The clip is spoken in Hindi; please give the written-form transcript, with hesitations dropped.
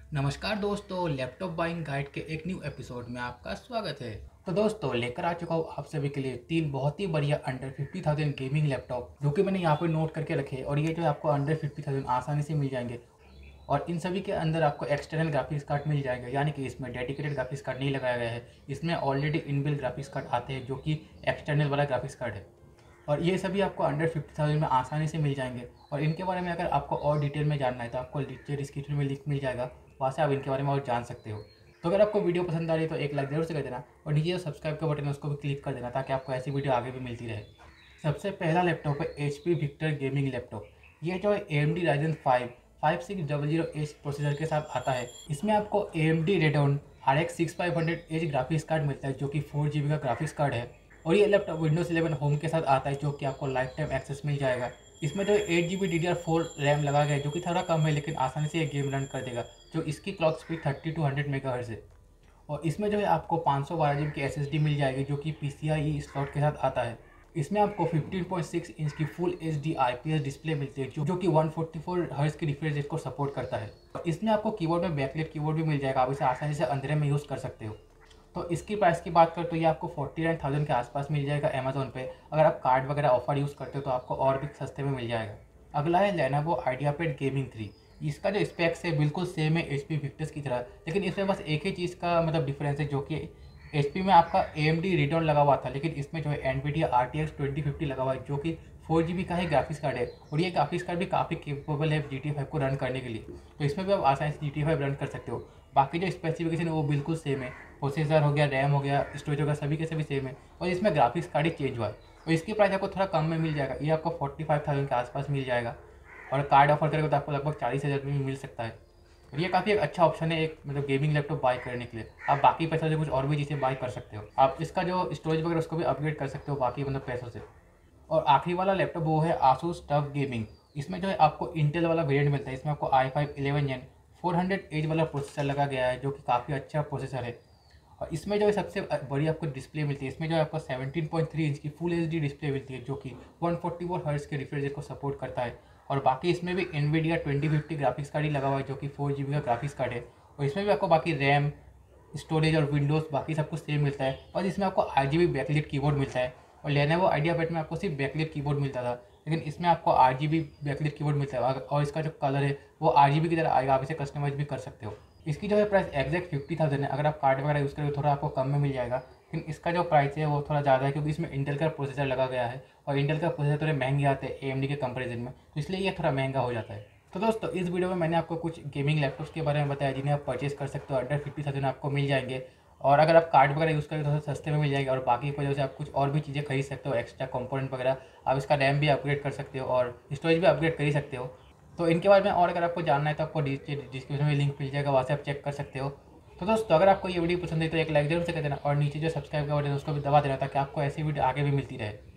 नमस्कार दोस्तों, लैपटॉप बाइंग गाइड के एक न्यू एपिसोड में आपका स्वागत है। तो दोस्तों लेकर आ चुका हूँ आप सभी के लिए तीन बहुत ही बढ़िया अंडर 50,000 गेमिंग लैपटॉप जो कि मैंने यहाँ पे नोट करके रखे। और ये जो आपको अंडर 50,000 आसानी से मिल जाएंगे। और इन सभी के अंदर आपको एक्सटर्नल ग्राफिक्स कार्ड मिल जाएगा, यानी कि इसमें डेडिकेटेड ग्राफिक्स कार्ड नहीं लगाया गया है। इसमें ऑलरेडी इनबिल्ट ग्राफिक्स कार्ड आते हैं जो कि एक्सटर्नल वाला ग्राफिक्स कार्ड है। और ये सभी आपको अंडर 50,000 में आसानी से मिल जाएंगे। और इनके बारे में अगर आपको और डिटेल में जानना है तो आपको नीचे डिस्क्रिप्शन में लिंक मिल जाएगा, वहाँ से आप इनके बारे में और जान सकते हो। तो अगर आपको वीडियो पसंद आ रही है तो एक लाइक जरूर से कर देना, और नीचे जो सब्सक्राइब का बटन है उसको भी क्लिक कर देना ताकि आपको ऐसी वीडियो आगे भी मिलती रहे। सबसे पहला लैपटॉप है HP विक्टर गेमिंग लैपटॉप। ये जो है AMD Ryzen 5 5600H प्रोसेसर के साथ आता है। इसमें आपको AMD Radeon RX 6500H graphics card मिलता है जो कि 4 GB का ग्राफिक्स कार्ड है। और ये लैपटॉप Windows 11 होम के साथ आता है जो कि आपको लाइफ टाइम एक्सेस मिल जाएगा। इसमें जो 8 GB DDR4 रैम लगा गया है जो कि थोड़ा कम है, लेकिन आसानी से ये गेम रन कर देगा। जो इसकी क्लॉक स्पीड 30 to 100 मेगाहर्ट्ज़ है। और इसमें जो है आपको 512 GB की SSD मिल जाएगी जो कि PCIe स्लॉट के साथ आता है। इसमें आपको 15.6 इंच की फुल HD IPS डिस्प्ले मिलती है जो कि 144 हर्ट्ज की रिफ्रेश रेट को सपोर्ट करता है। और इसमें आपको कीबोर्ड में बैकलाइट कीबोर्ड भी मिल जाएगा, आप इसे आसानी से अंधेरे में यूज़ कर सकते हो। तो इसकी प्राइस की बात करें तो ये आपको 49,000 के आसपास मिल जाएगा अमेजोन पे। अगर आप कार्ड वगैरह ऑफर यूज़ करते हो तो आपको और भी सस्ते में मिल जाएगा। अगला है लेनोवो आइडियापैड गेमिंग 3। इसका जो स्पेक्स है बिल्कुल सेम है HP विक्टर्स की तरह, लेकिन इसमें बस एक ही चीज़ का मतलब डिफरेंस है जो कि HP में आपका AMD Radeon लगा हुआ था, लेकिन इसमें जो है NVIDIA RTX 2050 लगा हुआ है जो कि 4 GB का ही ग्राफिक्स कार्ड है। और ये ग्राफिक्स कार्ड भी काफ़ी केपेबल है GTA 5 को रन करने के लिए। तो इसमें भी आप आसानी से GTA 5 रन कर सकते हो। बाकी जो स्पेसिफिकेशन है वो बिल्कुल सेम है। प्रोसेसर हो गया, रैम हो गया, स्टोरेज हो गया, सभी के सभी सेम है। और इसमें ग्राफिक्स कार्ड ही चेंज हुआ है। और इसकी प्राइस आपको थोड़ा कम में मिल जाएगा, ये आपको 45,000 के आसपास मिल जाएगा। और कार्ड ऑफर करेगा तो आपको लगभग 40,000 में भी मिल सकता है। और ये काफ़ी एक अच्छा ऑप्शन है एक मतलब गेमिंग लैपटॉप बाय करने के लिए। आप बाकी पैसों से कुछ और भी चीज़ें बाय कर सकते हो। आप इसका जो स्टोरेज वगैरह उसको भी अपग्रेड कर सकते हो बाकी मतलब पैसों से। और आखिरी वाला लैपटॉप वो है आसूस टफ गेमिंग। इसमें जो है आपको इंटेल वाला वेरिएंट मिलता है। इसमें आपको i5 11 Gen 400H वाला प्रोसेसर लगा गया है जो कि काफ़ी अच्छा प्रोसेसर है। और इसमें जो है सबसे बड़ी आपको डिस्प्ले मिलती है। इसमें जो है आपको 17.3 इंच की फुल HD डिस्प्ले मिलती है जो कि 144 हर्ट्ज के रिफ्रेश रेट को सपोर्ट करता है। और बाकी इसमें भी NVIDIA 2050 ग्राफिक्स कार्ड ही लगा हुआ है जो कि 4 GB का ग्राफिक्स कार्ड है। और इसमें भी आपको बाकी रैम, स्टोरेज और विंडोज़ बाकी सब कुछ सेम मिलता है। और इसमें आपको RGB बैकलिट कीबोर्ड मिलता है। और लेनोवो आइडियापैड में आपको सिर्फ बैकलिट कीबोर्ड मिलता था, लेकिन इसमें आपको RGB बैकलिट कीबोर्ड मिलता है। और इसका जो कलर है वो RGB की तरह आएगा, आप इसे कस्टमाइज भी कर सकते हो। इसकी जो है प्राइस एग्जैक्ट 50,000 है। अगर आप कार्ड वगैरह यूज़ करेंगे थोड़ा आपको कम में मिल जाएगा, लेकिन इसका जो प्राइस है वो थोड़ा ज़्यादा है क्योंकि इसमें इंटेल का प्रोसेसर लगा गया है। और इंटेल का प्रोसेसर थोड़े महंगे आते हैं AMD के कंपेरिजन में, तो इसलिए ये थोड़ा महंगा हो जाता है। तो दोस्तों इस वीडियो में मैंने आपको कुछ गेमिंग लैपटॉप्स के बारे में बताया जिन्हें आप परचेस कर सकते हो, अंडर 50,000 आपको मिल जाएंगे। और अगर आप कार्ड वगैरह यूज़ करें तो सस्ते में मिल जाएंगे। और बाकी की वजह से आप कुछ और भी चीज़ें खरीद सकते हो, एक्स्ट्रा कंपोनेंट वगैरह। आप इसका रैम भी अपग्रेड कर सकते हो और स्टोरेज भी अपग्रेड कर ही सकते हो। तो इनके बारे में और अगर आपको जानना है तो आपको डिस्क्रिप्शन में लिंक मिल जाएगा, वहाँ से आप चेक कर सकते हो। तो दोस्तों अगर आपको ये वीडियो पसंद है तो एक लाइक जरूर से कर देना, और नीचे जो सब्सक्राइब का बटन है उसको भी दबा देना ताकि आपको ऐसी वीडियो आगे भी मिलती रहे।